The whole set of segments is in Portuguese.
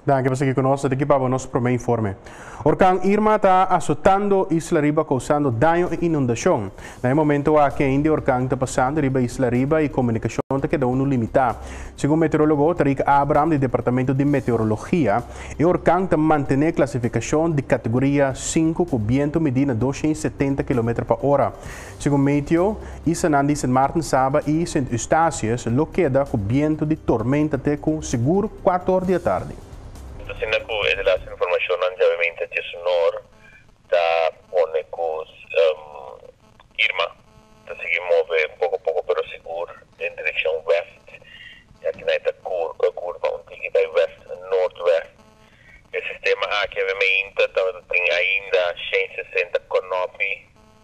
Danke por seguir conosco. Aqui para o nosso primeiro informe. Orcán Irma está azotando Isla Riba, causando daño e inundação. No momento aqui ainda o orcán está passando riba Isla Riba e comunicação está quedando limitada. Segundo o meteorólogo Tariq Abraham, do Departamento de Meteorologia, o orcán está mantendo a classificação de categoria 5 com vento medindo 270 km/h. Segundo o Meteo, Isla Nandi, St. Martin, Saba e St. Eustácias, lo queda com vento de tormenta até com seguro 4 horas da tarde. Sinaku adalah informasi yang obviamente di sonor da pone com Irma da seguir move pouco pero seguro em direção west já que naita curva um pouquinho da west northwest o sistema aqui obviamente tem ainda 160 konopi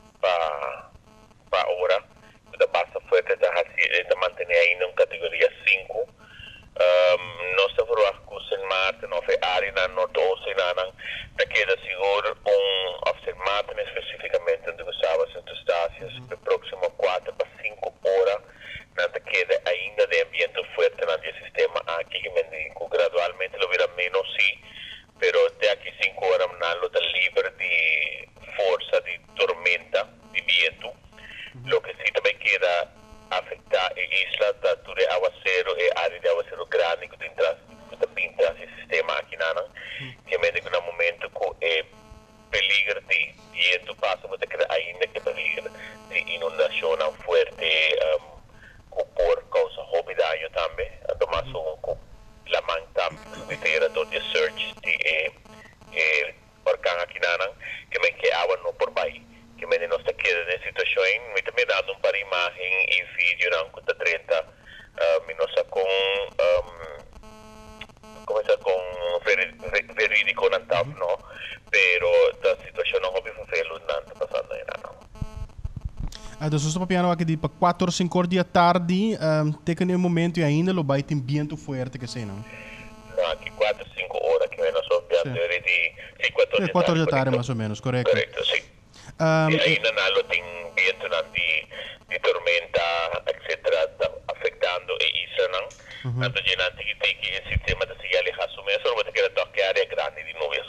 para hora da basta forte da manter ainda uma categoria 5. Nós estamos com St. Martin, ou área na Nordoce, da queda seguro, of St. Martin especificamente, onde gostava St. Eustácias, para próximo 4 para 5 horas, na queda ainda de ambiente forte no sistema aqui, que gradualmente lo verá menos, sim, pero de aqui 5 horas, não está livre de força de tormenta, de viento, lo que sí também queda afectar a isla da de aguacero e área de aguacero grande que pinta esse sistema aqui que mesmo no momento que é peligro de vento passa pode ter ainda que peligro de inundação forte por causa de daño também además la manta subitera do de search de orcán aqui que me que água não por baixo que me não está queda nessa situação me também dando para imagem e vídeo não com 30 minutos com começa com verídico não tá não pero a situação não houve felo não está passando ainda não dus we piano aqui de 4 ou 5 horas da tarde tem um momento e ainda lo vai ter vento forte que sei não aqui 4 5 horas que nós só piano de 4 horas da tarde mais ou menos correto sim e ainda não tem vento de tormenta etc afetando a isla não tanto de nanti que tem que o sistema de señal assume só vai ter que tocar área grande de nuvens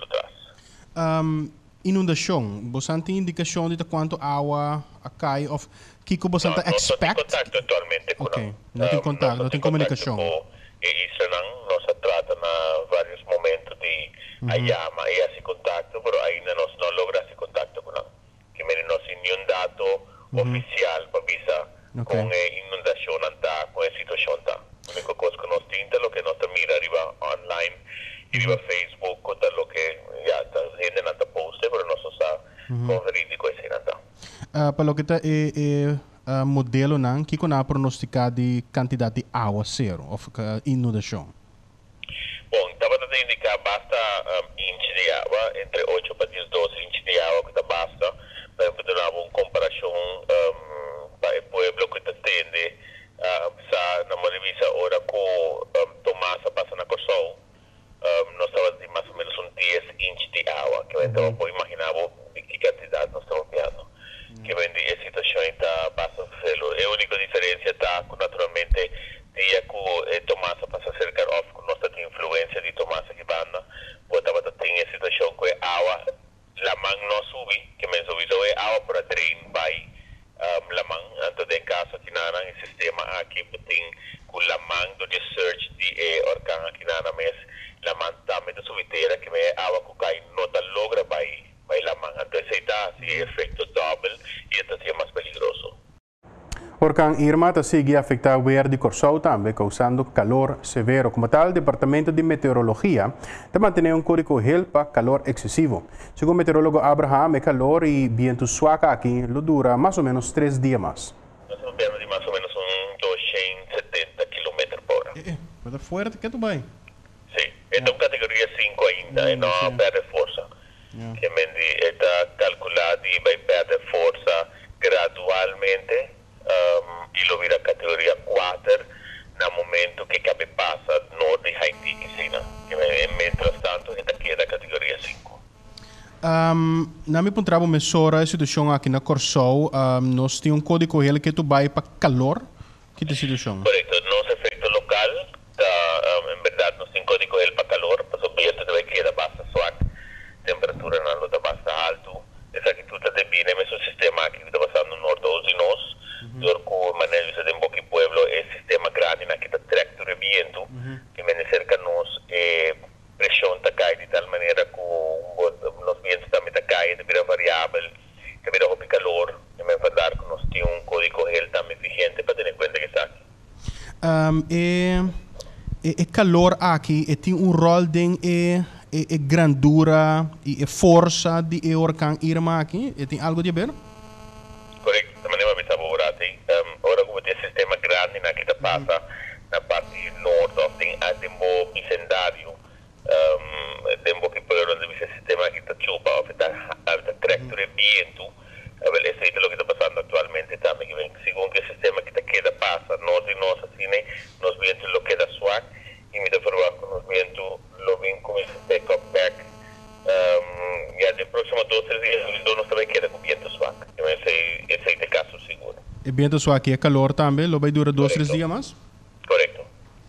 atrás inundação você tem indicação de quanto água cai ou que você expect não tem contato atualmente com não tem contato não tem comunicação e isla não nós trata na vários momentos de a llama e esse contato pero ainda nós não logra esse contato com não que mesmo não tem nenhum dado oficial para avisar com a inundação anda com a situação anda a única coisa que nós temos é o que nós mira arriba online e arriba Facebook conta o que já está gente não está poste pero nós está com verídico esse anda para o que está modelo não que na pronosticar de quantidade de água zero ou inundação bom estava a indicar basta inch de água entre 8 para 12 inch de água que basta para poder dar uma comparação para o pueblo que atende na Malivisa ora com Tomasa passa na Corsol nós estamos de mais ou menos 10 inch de água que então pode imaginar de que quantidade nós estamos vendo que vem a situação está basta felo a única diferença está naturalmente dia que Tomasa passa cerca of com nossa influência de Tomasa que banda pode ter a situação que a água la man não sube que me subiu é água para drain by la man antes de caso aqui na sistema aqui tem com la man do search de orcán aqui na mes la man também da subiteira que me água que cai não tá logra by la man antes está assim efeito double e está é mais peligroso. Orcán Irma está sigue afectar o ar de Corsou também, causando calor severo. Como tal, o Departamento de Meteorologia está mantendo código gel para calor excessivo. Segundo o meteorólogo Abraham, o calor e vento suave aqui lo dura mais ou menos 3 dias mais. Nós estamos vendo de mais ou menos 270 km/h. Mas é forte que tu vai? Sim, é uma categoria 5 ainda, e não perde força. Que está calculado e vai perder força gradualmente. E lo vira categoria 4 no momento que cabe passa no de Haiti que mientras tanto está queda categoria 5 na minha pontrava mesora a situação aqui na Corsol nós temos código ele que tu vai para calor que é a situação correto, nosso efeito local em verdade nós temos código ele para calor para subir e calor aqui e tem rol ding e grandura e força de orkan Irma aqui e tem algo de ver? Correcto, também é uma vez favorable. Ora como tem sistema grande na que passa na parte norte, tem a tempo bicendário, tempo que pelo onde esse sistema que está chupa, está tractor e viento. Esse é o que está passando atualmente também, que vem segundo que o sistema que queda passa, nós e nós assim, nos vientos lo queda suave, e me dá para que nos vientos lo ven com esse take-up back. E de próximo 2 3 dias, nós também queda com viento suave. Esse é o caso seguro. E viento suave aqui é calor também, lo vai durar 2 3 dias mais? Correcto.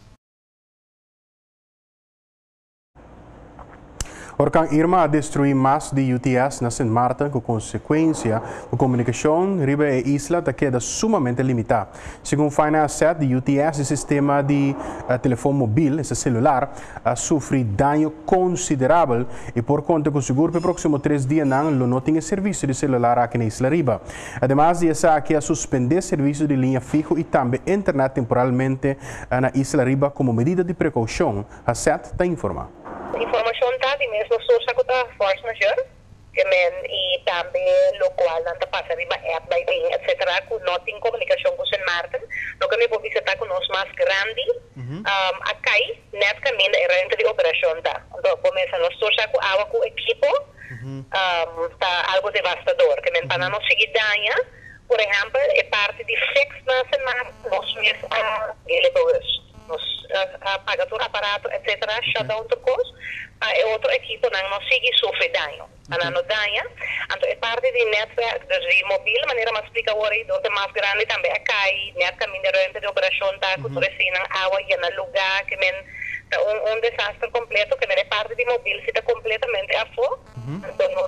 Orkan Irma destruiu mais de UTS na Sint Maarten, com consequência, a comunicação riba e isla queda sumamente limitada. Segundo Finance Set, de UTS, o sistema de telefone móvel, esse celular, sofre dano considerável e por conta que o seguro para próximo 3 dias não tem serviço de celular aqui na Isla Riba. Además de essa aqui a suspender serviço de linha fijo e também internet temporalmente na Isla Riba como medida de precaução. A Set está informando. Informação está de mesmo source que está force majeure e também lo qual não está passando riba app by bem etc com não tem comunicação com Sint Maarten lo que me pode visitar com nós mais grande aqui net caminho é renta de operação tá então começa nós source com água com equipo está algo devastador que men para não seguir danha por exemplo é parte de fix na Sint Maarten nós mesmo ele nos apaga todo aparato, etc., shutdown turcos, é outro equipo não sigue sofre dano. Não danha, então é parte do netwerk de mobil, maneira mais explica agora, do mais grande também é cai, net caminho de renta de operação, tá, com toda essa água e no lugar, que men, um desastre completo, que men é parte de mobil, se está completamente a fogo, então nós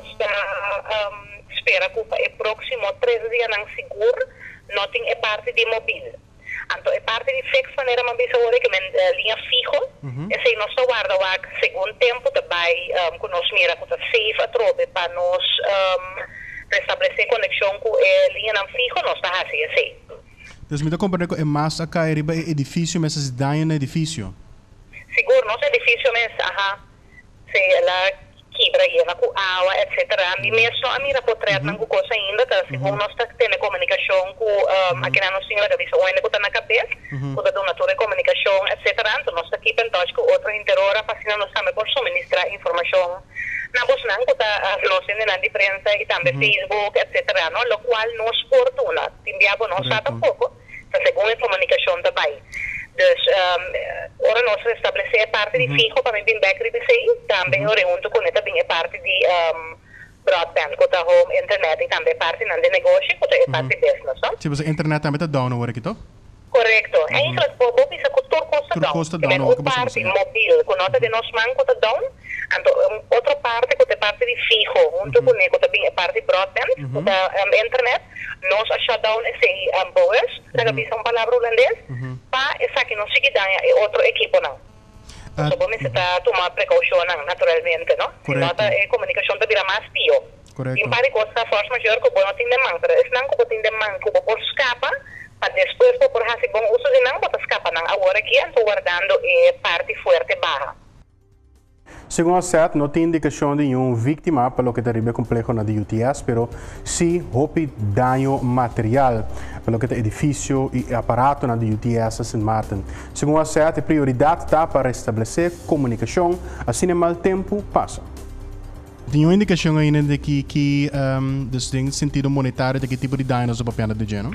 espera que é próximo 3 dias não seguro, não tem é parte de mobil. Então, é parte de fix maneira uma vez agora que linha fijo, esse nosso guarda lá segundo tempo também com nós mira com a safe a trobe para nós restabelecer conexão com a linha não fijo, nós está assim. Então, me dá compreender que é mais acá é edifício, mas se dá em edifício? Seguro, nosso edifício mesmo, se ela quebra e ela com água, etc. E mesmo a mira por trás não coisa ainda, tá? Segundo nós temos comunicação com aqui na nossa senhora cabeça, ou ainda que está na cabeça, com a donatura de comunicação, etc. Então nós estamos aqui em touch com outra interora, fazendo nós também por suministrar informação. Na bolsa não, que a nossa na diferença e também Facebook, etc. No, lo qual nos fortuna, enviamos nós há pouco, segundo a comunicação também. Dus ora nós restabelecer a parte de fijo para bem back também ora junto com essa bem a parte de broadband, com a home internet e também parte de negócio, com a parte de business, não? Tipo, a internet também está down agora aqui, então? Correto. É isso que o Bob disse que tudo custa down. O parte móvel, com nota de nós manco está down, então outra parte com a parte de fijo, junto com a parte de broadband, com a internet, nós a shutdown esse boas, na visa uma palavra holandês, para essa que não sigue danha é outro equipo não. Então vamos estar tomar precaução naturalmente, não? Se nota a comunicação também mais pior. Correto. Em parte coisa força maior que não tem demanda, mas não que tem demanda, que por escapa, para depois por fazer bom uso de não, para escapa não. Agora aqui estou guardando parte forte barra. Segundo a SET, não tem indicação de nenhuma vítima pelo que é complexo na UTS, pero sim houve dano material pelo que é edifício e aparato na UTS Sint Maarten. Segundo a SET, a prioridade está para restabelecer comunicação, assim mal tempo passa. Tem uma indicação ainda de que tem sentido monetário de que tipo de danos o papel de gênero?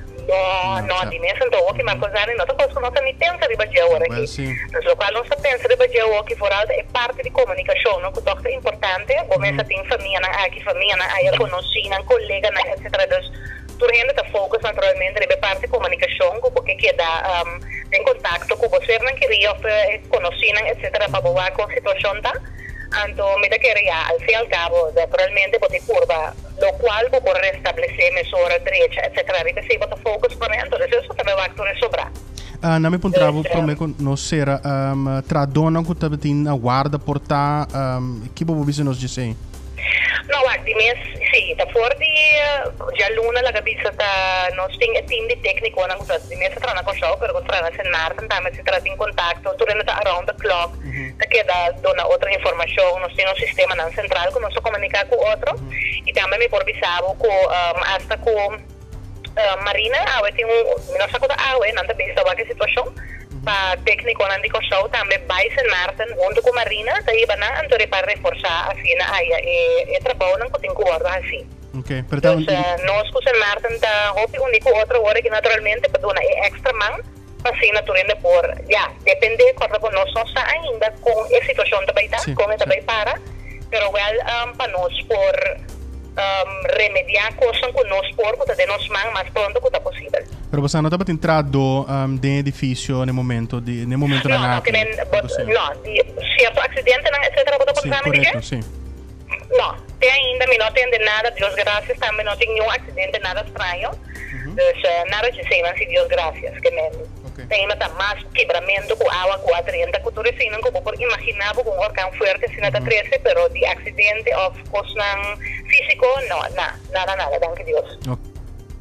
Não, de mesmo então, que mas coisa não coisa que nós nem pensa de baixar agora aqui. Mas o qual nós pensa de baixar aqui fora é parte de comunicação, não que é importante. Começa tem família na aqui, família na aí conhecida, colega na etc. Tudo ainda está foco naturalmente de parte de comunicação, porque queda em contato com você, não queria conhecida etc. para boa com a situação tá. Então, me da que al fin y al cabo, naturalmente, pode curva, lo cual por restabelecer mesura derecha, etc. Ribe se bota focus para entonces eso também vai actuar sobrar. Na minha pontravo, problema não será tradona que também tem a guarda portar, que bobo você nos disse? No, di mes, sì, da fuori già l'una la capisce da non sting team di tecnico non so di mes tra una cosa per controllare se Martin también si trata in contatto durante around the clock che da dona otra información non sting un sistema non central con non so comunica con otro e también mi porvisavo con hasta con Marina awe tem non so cosa awe non da besta qualche situazione pa técnico não dico show também vai San Martin junto com Marina daí bana antore para reforçar assim na área e trabalho não tem guarda assim. Ok, portanto nós com San Martin da hopi único outra hora que naturalmente para dona extra man assim naturalmente por já depende quando nós não está ainda com a situação da baita com a baita para pero well para nós por remediar coisas com nós por de nós man mais pronto que possível. Pero você não estava entrado no edifício no momento da no, certo acidente não etc. Sim, correto, sim. Não, tem ainda não tem nada, Deus graças, também não tem nenhum acidente, nada estranho. Dus nada de cena, se Deus graças, que mesmo. Tem ainda mais quebramento com água, com a 30, com tudo assim, não como por imaginar com um orcão forte, se nada 13, pero de acidente ou coisa físico, não, nada, danke Deus. Okay.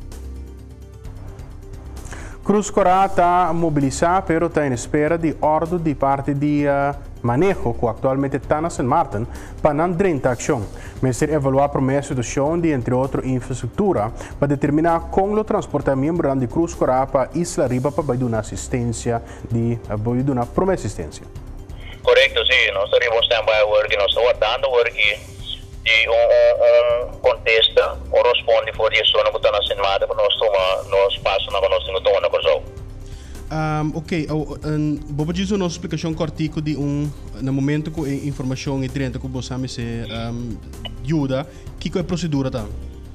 Cruz Coral está mobilizada, pero está em espera de ordem de parte de manejo, que atualmente está na San Martin, para não drenta ação. Mas evaluar a promessa do chão de, entre outros, infraestrutura, para determinar como o transportamento de Cruz Coral para Isla Riba para dar assistência, dar promessa assistência. Correto, sim. Nós estamos standby work, nós estamos dando work de contexto, responde por isso, não está na San Martin, nós passamos na nossa na coisa. Ok, vou dizer uma explicação cortica de no momento que a informação é dentro que você me ajuda, que é a procedura tá?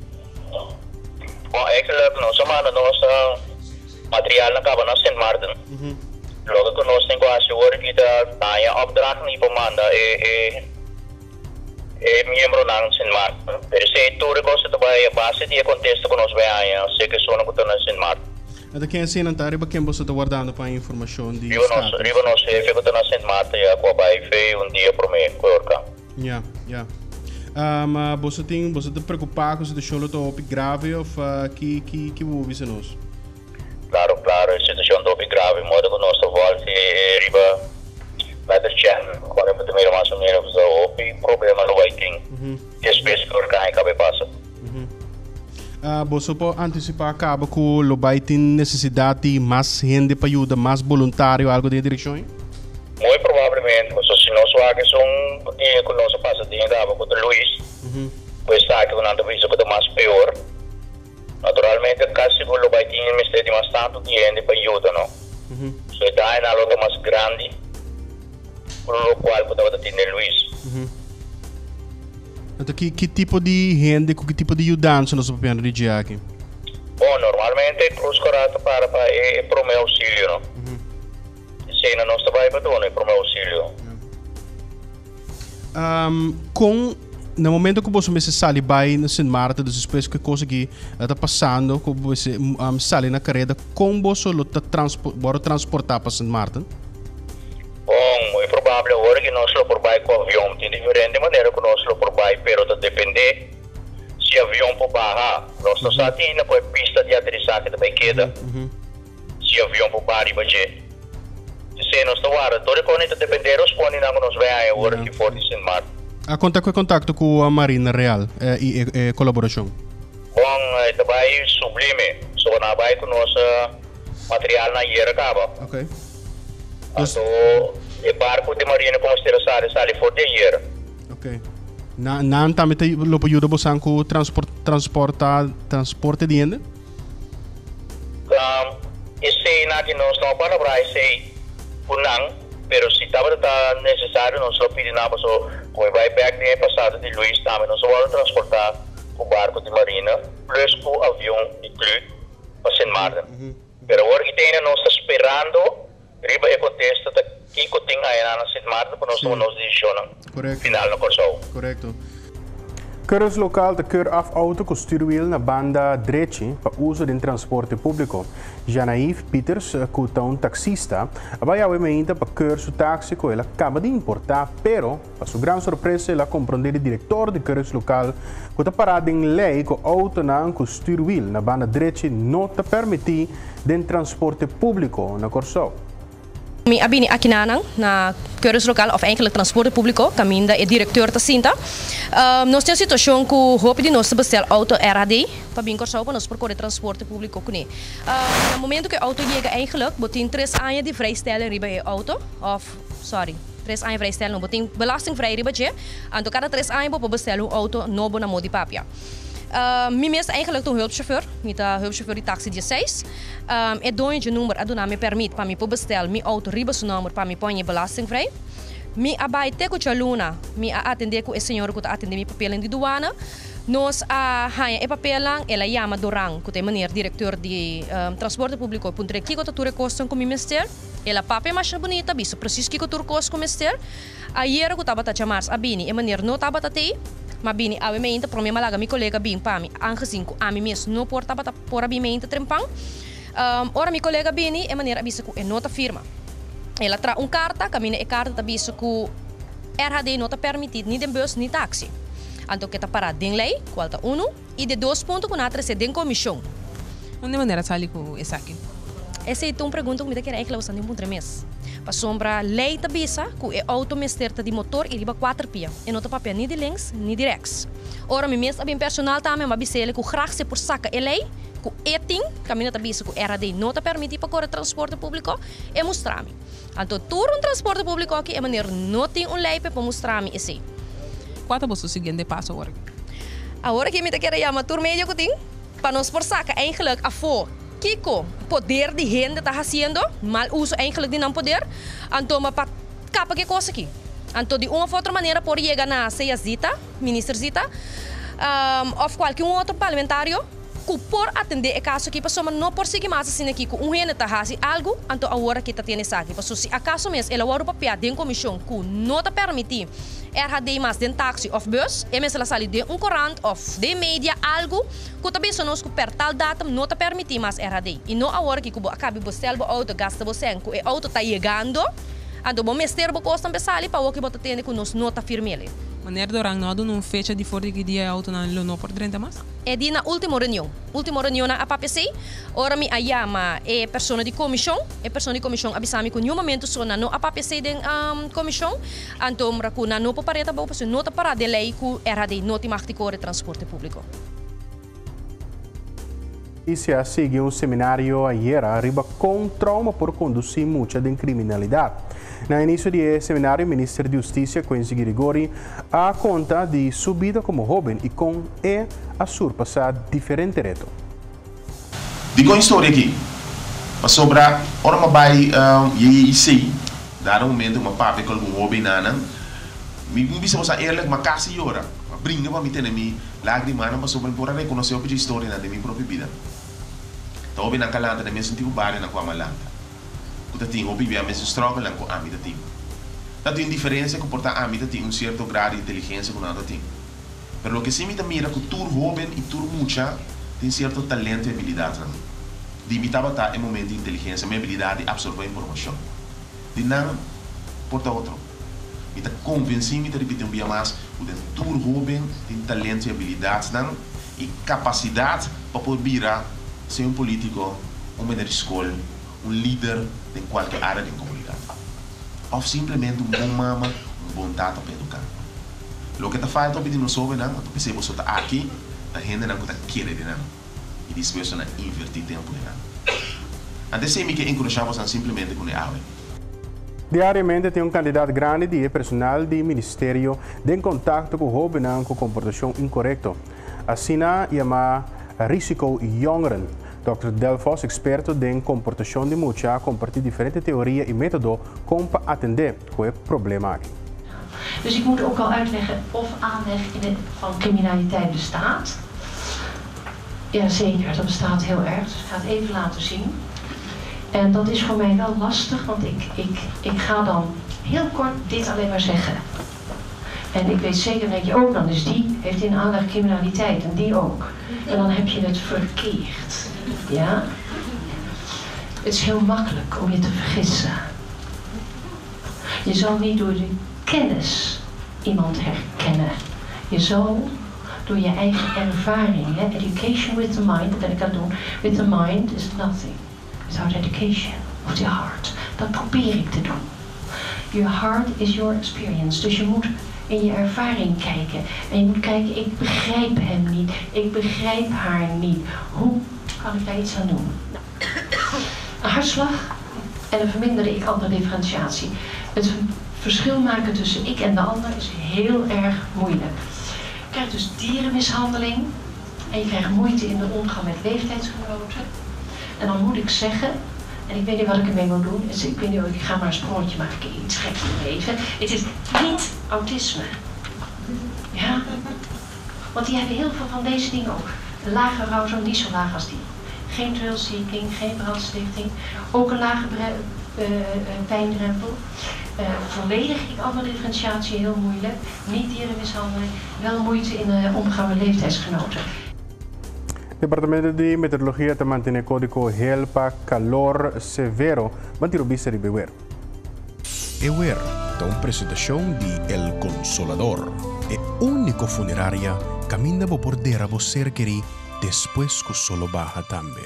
Bom, é que nós chamamos nosso material na caba na San Martin. Logo que nós temos a assegura que a opdracht niet manda membro na San Martin. Pero se tudo gosta também a base de contexto que nós vemos, sei que só não está na San Martin. Até quem assim não está, riba quem você está guardando para a informação de status? Riba não sei, fica na San Martin e a vai ver dia para mim, correto? Yeah. Mas você está preocupado com a situação está grave ou que você nós? Claro, a situação está grave, modo que nós volta riba vai deixar quando eu também mais ou menos o problema não vai ter. Espécie que acaba passa. Você pode antecipar acaba que o vai ter necessidade de mais gente para ajudar, mais voluntário, algo de direção? Muito provavelmente, se nós vamos dia que nós passa de acaba com o Luís, pois está que não tem que mais pior. Naturalmente, caso que o vai ter necessidade de mais tanto de gente para ajudar, não? So está na luta mais grande, por o qual pode ter Luís. Então, que tipo de gente, que tipo de ajudança nós podemos dirigir aqui? Bom, normalmente Cruz Coral para o meu auxílio, não? Se não nós vai para o meu auxílio. No momento que você sai vai na San Martin, depois que coisa que está passando, que você sai na carreira, como você está transportar para San Martin? Bom, é provável agora que nós lo por com avião, tem diferente maneira que nós lo por pero depende se avião por barra, nós não sabemos na pista de aterrissagem também queda, se avião por barra e baixo. Se nós estamos agora, todo quando depende responde na nós vai agora que for de San Martin. A contato com a Marina Real e colaboração. Bom, também sublime, só na vai com nosso material na hierarquia acaba. Ok. Então, o barco de Marina como sai fora de hier. Ok. Não também tem o ajuda você com transporte de gente? Esse na que nós não para para esse punang, pero se estava necessário nós só pedimos na pessoa como vai back de passado de Luís também nós vamos transportar o barco de Marina plus o avião incluído para San Martin. Pero agora que tem nós esperando riba e contexto que tem aí na San Martin para nós tomar nossa decisão final no curso. Correto. Curus local de keur af auto com stuurwiel na banda direita para uso de transporte público. Janaíf Peters, que é taxista, vai ao ainda para keur su táxi que ela acaba de importar, pero para sua grande surpresa ela compreende o diretor de curus local que está parado em lei que auto não com stuurwiel na banda direita não te permite de transporte público na Corsou. Mi abini aqui na curus local of eigenlijk transporte público, caminho da diretor da Sinta. Nós temos situação que o hope de nós bestel auto RAD para vir Corsou para nós percorrer transporte público com ele. No momento que o auto chega eigenlijk, botin 3 anos de vrijstelling riba e auto of 3 anos vrijstelling, botin belastingvrij riba je. En cada 3 anos bo bestel auto novo na modi papia. Mijn is eigenlijk een hulpchauffeur, met een hulpchauffeur die taxi 16. Het doetje nummer, het doet me permit, para me bestellen, mijn auto riba zijn nummer, para me ponje belastingvrij. Mijn abaite ko chaluna, mijn atende ko senhor ko atende mijn papel in de douane. Nos hanya e papelang, ela llama Dorang, que é meneer diretor de transporte público, puntre kiko tature kosten com ministério. Ela pape mais bonita, biso preciso kiko tur kost com ministério. Ayer ko tabata chamars abini, e meneer no tabata tei. Maar bini awe meinte pro minha malaga mi colega bing pami aangezien ku ami mes no porta bata por abi meinte trempang ora mi colega bini e maneira abisa ku e nota firma ela tra carta camina e carta abisa ku RHD nota permitid ni den bus ni taxi anto que ta para den lei qualta 1 e de 2 pontos ku natra se den comissão onde maneira sali ku essa aqui essa é uma pergunta que me quer eigenlijk usando um mês. Para sombra lei tabisa, que é auto mesterta de motor e riba 4 pia. E não tá papel nem de links, nem de rechts. Ora, me mesmo bem personal também, mas bisele que graag se por saca é lei, que eting, caminho tabisa que RAD não tá permite para correr transporte público, é mostrar-me. Então, tur transporte público aqui é maneira não tem lei para mostrar-me esse. Qual é o seguinte passo agora? Agora que me tá querendo chamar tur meio que tem, para nós por saca, eigenlijk afo. Kiko, poder de gente está fazendo, mal uso eigenlijk de não poder, então para capa que coisa aqui. Então de uma ou outra maneira pode chegar na ceia zita, ministro zita, ou qualquer outro parlamentário, que por atender o caso aqui, para não por seguir mais assim aqui, que gente está fazendo algo, então agora que está tendo isso aqui, para se acaso mesmo ela agora papel de comissão que não está permitindo RHD mais de taxi of bus, e mesmo ela sali de corante of de mídia algo, que também só nós que per tal data não está permitindo mais RHD. E não agora que acabe bestel o auto, gasta você, que o auto está chegando, então o mestre costa também para o que você tem que nós não está firme. Maneira dorang não há uma fecha de fora que dia auto não por 30 mais? É dia na última reunião na APPC, ora me ayama é pessoa de comissão, avisame que no momento só na no APPC de comissão, então rakuna no pareta ba pessoa nota para de lei que RHD não tem mais de correr transporte público. Polícia seguiu um seminário ayer arriba com trauma por conduzir muita de criminalidade. No início do seminário, o Ministro da Justiça, Quincy Grigori, a conta de subida como jovem e com a surpassar diferente reto. Digo uma história aqui. Sobre a hora vai e sei, dar um momento uma papi com um jovem nana, me bisa você eerlijk, mas casi llora. Brinca para me ter minha lágrima, mas sobre por reconhecer a história da minha própria vida. Então, eu na calanta, eu me senti bem na qual malanta. Eu tinha o bebê, mas struggle com a minha tinha. Então, tem diferença que porta a minha tinha certo grau de inteligência com nada tinha. Mas o que se me mira que tur jovem e tur mucha tem certo talento e habilidade. De imitava tá em momento de inteligência, minha habilidade de absorver informação. De não porta outro. Me tá convencido de repetir um dia mais, o de tur jovem tem talento e habilidades e capacidade para poder virar ser um político, um mentor de escola, um líder em qualquer área da comunidade. Ou simplesmente um bom mama, um bom tata para educar. O que está falta é que nós soube, não? Eu pensei que você está aqui, a gente não está querendo, não? E depois você não invertir tempo, não? Antes de que encorajamos simplesmente com a água. Diariamente tem candidato grande de personal do Ministério em contato com o jovem com comportação incorreta. Assim, chama risco jongeren. Dr. Delfos, experto em comportação de mucha, compartilha diferentes teorias e métodos para atender o problema. Dus ik moet ook al uitleggen of aanleg van criminaliteit bestaat. Jazeker, dat bestaat heel erg. Dus ik ga het even laten zien. En dat is voor mij wel lastig, want ik ga dan heel kort dit alleen maar zeggen. En ik weet zeker dat je ook dan is die heeft in aanleg criminaliteit en die ook. En dan heb je het verkeerd. Ja? Het is heel makkelijk om je te vergissen. Je zal niet door de kennis iemand herkennen. Je zal door je eigen ervaring. Hè? Education with the mind, dat ben ik aan het doen. With the mind is nothing. Without education of the heart. Dat probeer ik te doen. Your heart is your experience. Dus je moet in je ervaring kijken. En je moet kijken, ik begrijp hem niet. Ik begrijp haar niet. Hoe kan ik daar iets aan doen? Een hartslag en een verminderde ik-ander differentiatie. Het verschil maken tussen ik en de ander is heel erg moeilijk. Je krijgt dus dierenmishandeling en je krijgt moeite in de omgang met leeftijdsgenoten. En dan moet ik zeggen, en ik weet niet wat ik ermee moet doen, dus ik weet niet, ik ga maar een sprongetje maken, iets geks even. Het is niet autisme. Ja? Want die hebben heel veel van deze dingen ook. Een lage arousal, niet zo laag als die. Geen thrill-seeking, geen brandstichting. Ook een lage pijndrempel. Volledig ik-ander differentiatie, heel moeilijk. Niet dierenmishandeling, wel moeite in de omgang met leeftijdsgenoten. Departamento de Meteorologia te mantiene código helpa calor severo, mantirobista ribewer. EWER da una presentazione di El Consolador, è unico funeraria cammina por bordera vo cerqueri después que solo baja también.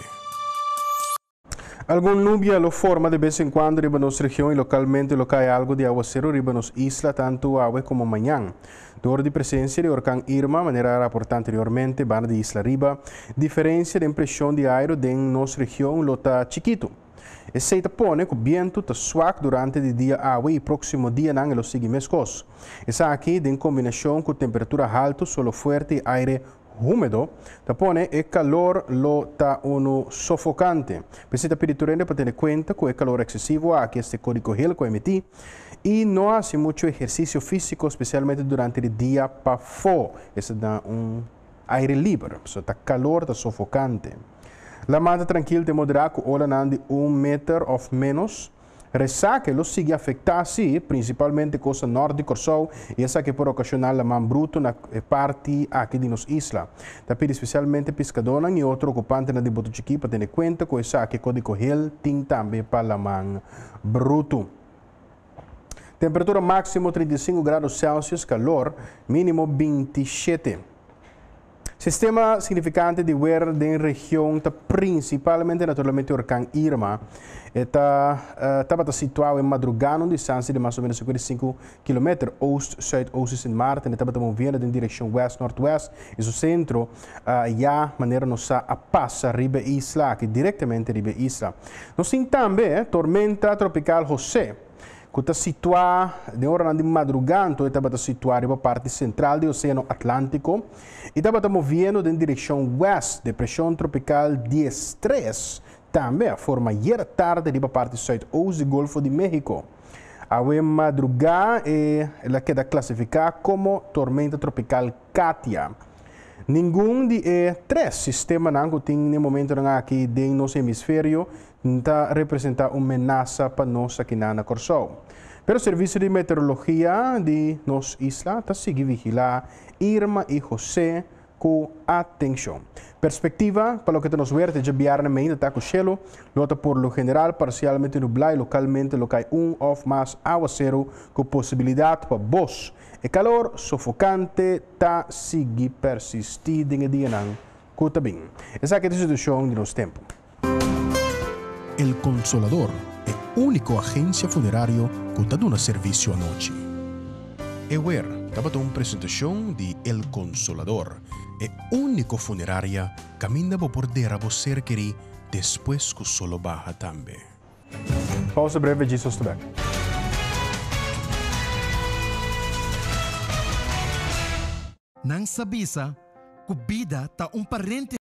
Algún nubia lo forma de vez en cuando en nuestra región y localmente lo cae algo de aguacero en nuestra isla, tanto agua como mañana. Door de presencia de huracán Irma, manera reportada anteriormente, van de Isla Riba, diferencia de impresión de aire en nuestra región lo está chiquito. Se pone que o viento está suave durante el día agua y próximo día en los siguientes meses. Es aquí en combinación con temperatura alta, solo fuerte y aire húmedo, tapone el calor lo está uno sofocante. Pesita piriturende para tener cuenta que el calor excesivo aquí este código gel que emití y no hace mucho ejercicio físico, especialmente durante el día para fo. Es un aire libre, está calor, está sofocante. La mata tranquila de moderar con ola de 1 meter o menos. Resaca lo sigue afectar, sí, principalmente cosa norte de Corsou, y esa que por ocasionar la man bruto na parte aquí de nos isla. Tapi especialmente pescadores y otro ocupante na de Botochiqui para tener cuenta que esa que código gel ting también para la man bruto. Temperatura máximo 35 grados Celsius, calor mínimo 27. Sistema significante de weather de região está principalmente naturalmente o huracán Irma. Estava situado em madrugada, uma distância de mais ou menos 55 km oeste-zuidooste Sint Maarten. Estava movendo em direção west-northwest. E o centro, já maneira nos a passa riba isla, aqui diretamente riba isla. Nós temos também tormenta tropical José, que está situada de hora de madrugada, estava situada na parte central do Oceano Atlântico e estava movendo em direção west, depressão tropical 10-3, também a forma ayer tarde na parte sudoeste do Golfo de México. A madrugada ela queda classificada como tormenta tropical Katia. Nenhum de três sistemas que tem no momento aqui no nosso hemisfério está representa uma ameaça para nós aqui na Corsou. Pero o Serviço de Meteorologia de nossa isla está seguindo vigilar Irma e José com atenção. Perspectiva para o que nos verde de viernes ainda está com cielo, lota por lo general parcialmente nublado e localmente lo cai ou mais aguacero com possibilidade para bos. O calor sofocante está seguindo persistir em dia não, cuta bem. Essa é a situação de nosso tempo. El Consolador é a única agência funerária que está dando serviço à noite. EWER estava dando uma apresentação de El Consolador, é a única funerária que caminha por bordera por cerqueri depois que o solo baja também. Pausa breve, Jesus back. Nang sabisa, kubida ta parente